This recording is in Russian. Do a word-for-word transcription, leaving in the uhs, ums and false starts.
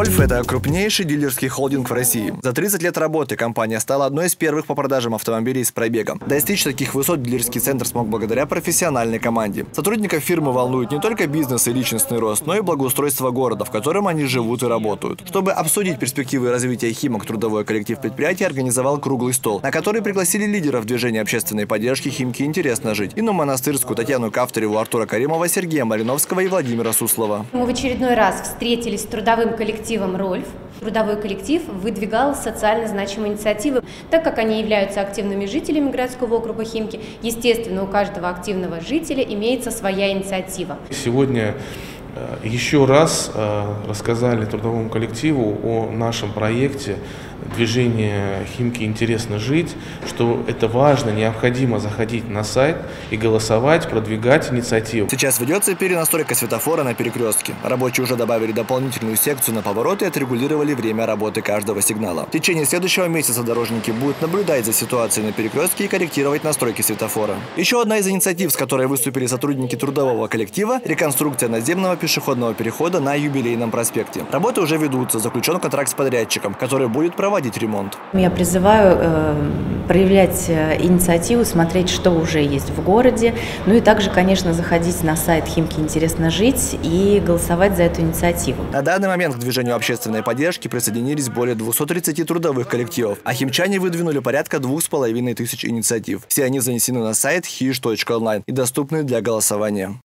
Рольф – это крупнейший дилерский холдинг в России. За тридцать лет работы компания стала одной из первых по продажам автомобилей с пробегом. Достичь таких высот дилерский центр смог благодаря профессиональной команде. Сотрудников фирмы волнует не только бизнес и личностный рост, но и благоустройство города, в котором они живут и работают. Чтобы обсудить перспективы развития Химок, трудовой коллектив предприятия организовал круглый стол, на который пригласили лидеров движения общественной поддержки «Химки. Интересно жить» Инну Монастырскую, Татьяну Кавтореву, Артура Каримова, Сергея Малиновского и Владимира Суслова. Мы в очередной раз встретились с трудовым коллективом «Рольф». Трудовой коллектив выдвигал социально значимые инициативы. Так как они являются активными жителями городского округа Химки, естественно, у каждого активного жителя имеется своя инициатива. Сегодня еще раз рассказали трудовому коллективу о нашем проекте движения «Химки. Интересно жить», что это важно, необходимо заходить на сайт и голосовать, продвигать инициативу. Сейчас ведется перенастройка светофора на перекрестке. Рабочие уже добавили дополнительную секцию на повороты и отрегулировали время работы каждого сигнала. В течение следующего месяца дорожники будут наблюдать за ситуацией на перекрестке и корректировать настройки светофора. Еще одна из инициатив, с которой выступили сотрудники трудового коллектива – реконструкция наземного пешеходного перехода на Юбилейном проспекте. Работы уже ведутся, заключен контракт с подрядчиком, который будет проводить ремонт. Я призываю э, проявлять инициативу, смотреть, что уже есть в городе, ну и также, конечно, заходить на сайт «Химки. Интересно жить» и голосовать за эту инициативу. На данный момент к движению общественной поддержки присоединились более двухсот тридцати трудовых коллективов, а химчане выдвинули порядка двух с половиной тысяч инициатив. Все они занесены на сайт хиш точка онлайн и доступны для голосования.